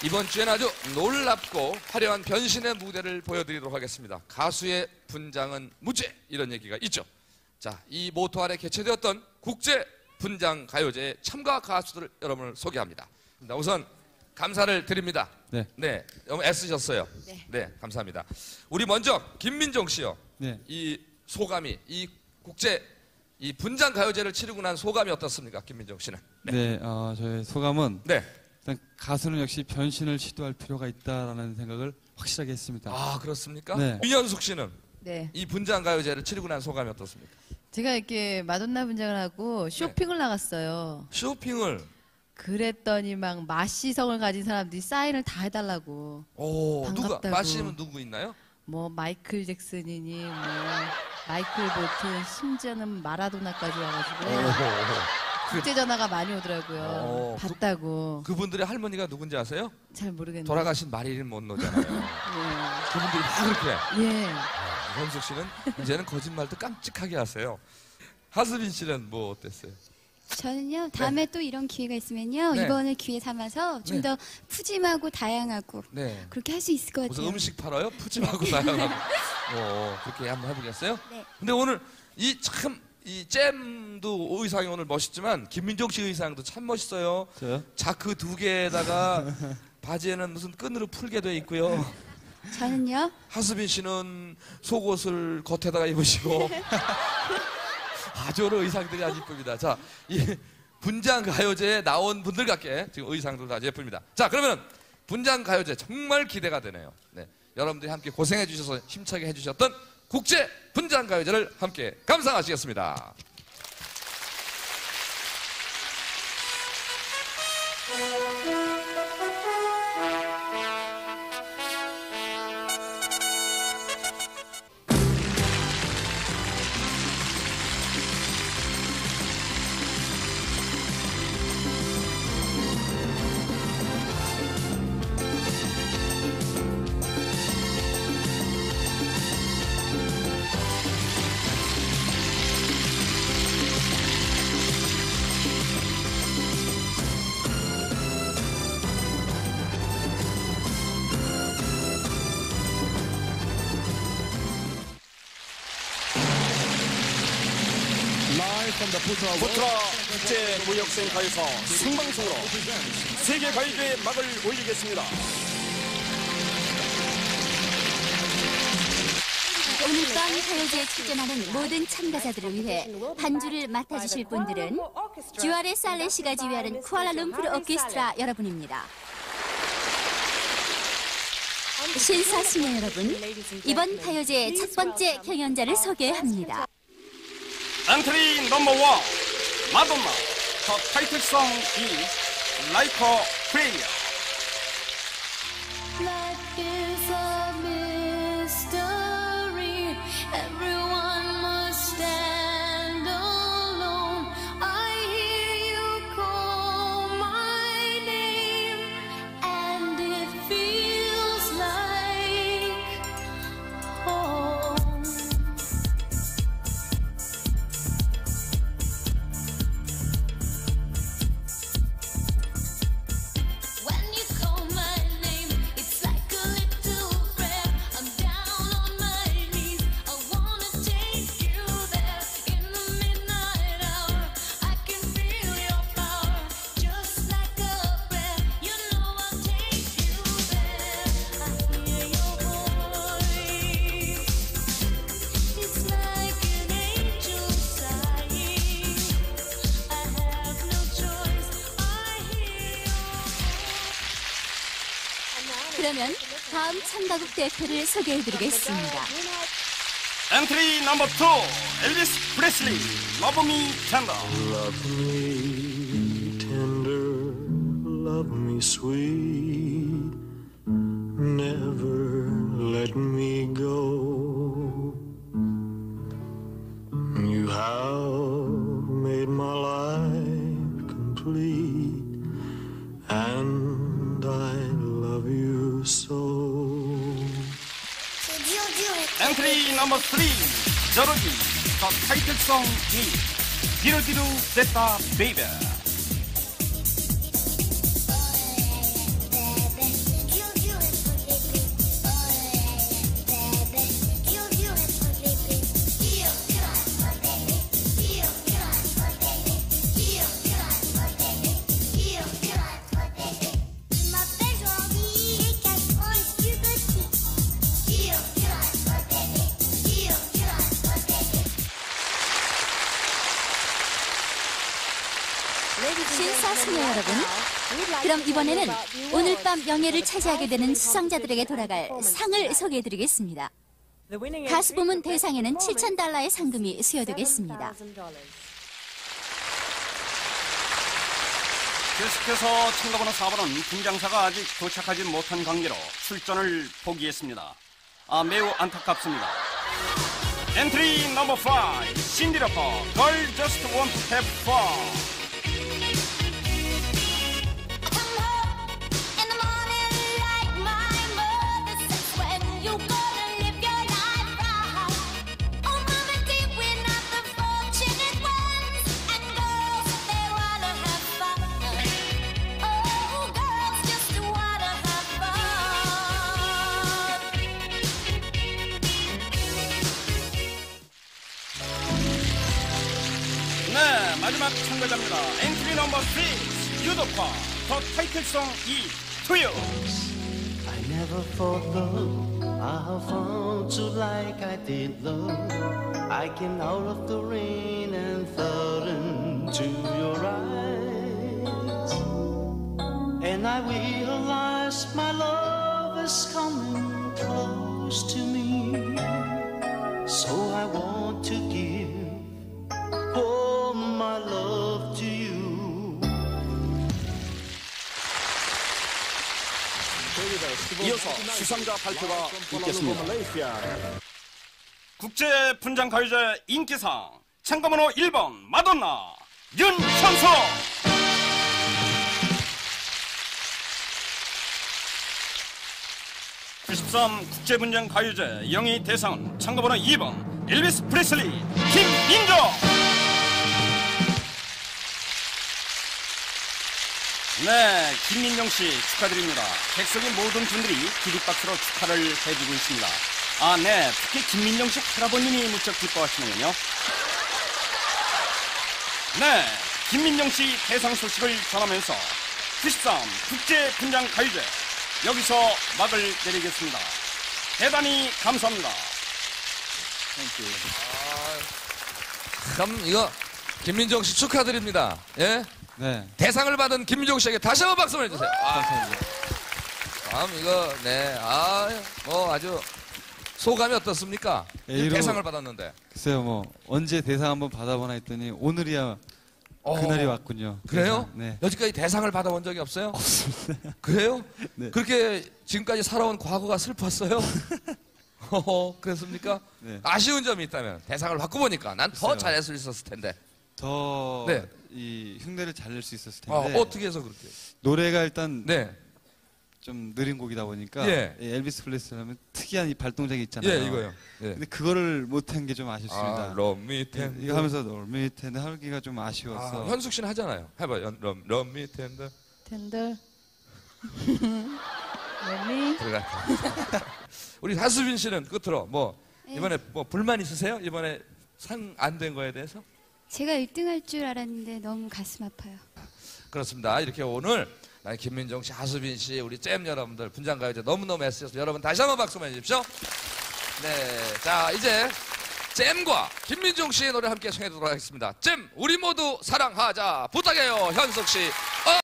이번 주에는 아주 놀랍고 화려한 변신의 무대를 보여드리도록 하겠습니다. 가수의 분장은 무죄, 이런 얘기가 있죠. 자, 이 모토 아래 개최되었던 국제 분장 가요제의 참가 가수들을 여러분을 소개합니다. 우선 감사를 드립니다. 네, 너무 애쓰셨어요. 네, 감사합니다. 우리 먼저 김민종 씨요. 네. 이 소감이, 이 국제 이 분장 가요제를 치르고 난 소감이 어떻습니까, 김민종 씨는? 네, 저의 소감은 네. 일단 가수는 역시 변신을 시도할 필요가 있다라는 생각을 확실하게 했습니다. 아, 그렇습니까? 네. 윤현숙 씨는 네. 이 분장 가요제를 치르고 난 소감이 어떻습니까? 제가 이렇게 마돈나 분장을 하고 쇼핑을 나갔어요. 쇼핑을? 그랬더니 막 마시성을 가진 사람들이 사인을 다 해달라고. 오, 반갑다고. 누가? 마시면 누구 있나요? 뭐 마이클 잭슨이니 뭐 마이클 볼튼, 심지어는 마라도나까지 와가지고 국제 전화가 많이 오더라고요. 봤다고. 그분들의 할머니가 누군지 아세요? 잘 모르겠는데. 돌아가신 마릴린 먼로잖아요. 예. 그분들이 다 그렇게. 예. 현숙 씨는 이제는 거짓말도 깜찍하게 하세요. 하수빈 씨는 뭐 어땠어요? 저는요, 다음에 또 이런 기회가 있으면요, 네. 이번을 기회 삼아서 좀 더 푸짐하고 다양하고 네. 그렇게 할 수 있을 것 같아요. 무슨 음식 팔아요? 푸짐하고 다양하고. 그렇게 한번 해보겠어요? 네. 근데 오늘 이 잼도 의상이 오늘 멋있지만 김민종 씨 의상도 참 멋있어요. 저요? 자크 2개에다가 바지에는 무슨 끈으로 풀게 돼 있고요. 저는요, 하수빈 씨는 속옷을 겉에다가 입으시고 아주 여러 의상들이 아주 이쁩니다. 자, 이 분장 가요제에 나온 분들 같게 지금 의상들도 아주 예쁩니다. 자, 그러면 분장 가요제 정말 기대가 되네요. 네, 여러분들이 함께 고생해 주셔서 힘차게 해주셨던 국제 분장 가요제를 함께 감상하시겠습니다. 부트라 국제무역생 가요사 생방송으로 세계 가요제의 막을 올리겠습니다. 오늘 밤 가요제에 출전하는 모든 참가자들을 위해 반주를 맡아주실 분들은 듀아레 살레시가 지휘하는 쿠알라룸푸르 오케스트라 여러분입니다. 신사숙녀 여러분, 이번 가요제의 첫 번째 경연자를 소개합니다. 엔트리 넘버 1 마돈나. The title song is Like a Prayer. Life is a mystery. Everyone must stand alone. I hear you call my name, and it feels like home. When you call my name, it's like a little prayer. I'm down on my knees. I wanna take you there in the midnight hour. I can feel your power, just like a prayer. You know I'll take you there. I hear your voice. It's like an angel sighing. I have no choice. I hear your 그러면 다음 참가국 대표를 소개해드리겠습니다. 엔트리 넘버 2 엘비스 프레슬리 Love Me Tender. Love me tender, love me sweet, never let me go. You have made my life complete, and I love you so. 엔트리 넘버 3 저러기. The title song is 디루디루 됐다 베이베. 수녀 여러분. 그럼 이번에는 오늘 밤 명예를 차지하게 되는 수상자들에게 돌아갈 상을 소개해드리겠습니다. 가수 부문 대상에는 $7,000의 상금이 수여되겠습니다. 계속해서 참가번호 4번은 분장사가 아직 도착하지 못한 관계로 출전을 포기했습니다. 매우 안타깝습니다. 엔트리 넘버 5, 신디 러퍼, Girl Just Want to Have Fun. 네, 마지막 참가자입니다. 엔트리 넘버 6, 유도파, 더 타이틀송 2, 투유. I never thought love I found you like I did love. I came out of the rain and fell into your eyes, and I realized my love is coming close to me. So I want to give all my love to you. 이어서 수상자 발표가 있겠습니다. 국제 분장 가요제 인기상 참가번호 1번 마돈나 윤현석. (93) 국제 분장 가요제 영희 대상은 참가번호 2번 엘비스 프레슬리 김민정. 네, 김민정 씨 축하드립니다. 객석의 모든 분들이 기립박수로 축하를 해주고 있습니다. 네, 특히 김민정 씨 할아버님이 무척 기뻐하시는군요. 네, 김민정 씨 대상 소식을 전하면서 93 국제 분장 가요제 여기서 막을 내리겠습니다. 대단히 감사합니다. 참 이거 김민정 씨 축하드립니다. 예? 네. 대상을 받은 김민정 씨에게 다시 한번 박수 보내주세요. 감사합니다. 참 이거 네, 아주 소감이 어떻습니까? A로 대상을 받았는데. 글쎄요, 뭐 언제 대상 한번 받아보나 했더니 오늘이야 그날이 왔군요. 그래요? 네. 여지까지 대상을 받아본 적이 없어요? 없습니다. 그래요? 네. 그렇게 지금까지 살아온 과거가 슬펐어요? 그랬습니까? 네. 아쉬운 점이 있다면 대상을 받고 보니까 난 더 글쎄요. 잘할 수 있었을 텐데. 더 네. 이 흉내를 잘 낼 수 있었을 텐데 어떻게 해서 그렇게? 노래가 일단 네. 좀 느린 곡이다 보니까 예. 이 엘비스 프레슬리 하면 특이한 이 발동작이 있잖아요. 예, 이거요. 예. 근데 그거를 못한 게 좀 아쉽습니다. 럼미 예, 텐드. 이거 하면서 럼미 텐드 하기가 좀 아쉬웠어. 현숙 씨는 하잖아요. 해봐요. 럼미 텐드. 텐들. 멜리. 들어가. 우리 하수빈 씨는 끝으로 뭐 이번에 뭐 불만 있으세요? 이번에 상 안 된 거에 대해서? 제가 1등 할 줄 알았는데 너무 가슴 아파요. 그렇습니다. 이렇게 오늘 김민정 씨, 하수빈 씨, 우리 잼 여러분들 분장가요제 너무너무 애쓰셨습니다. 여러분 다시 한번 박수 보내주십시오. 네, 자 이제 잼과 김민정 씨의 노래 함께 청해 듣도록 하겠습니다. 잼, 우리 모두 사랑하자. 부탁해요, 현숙 씨.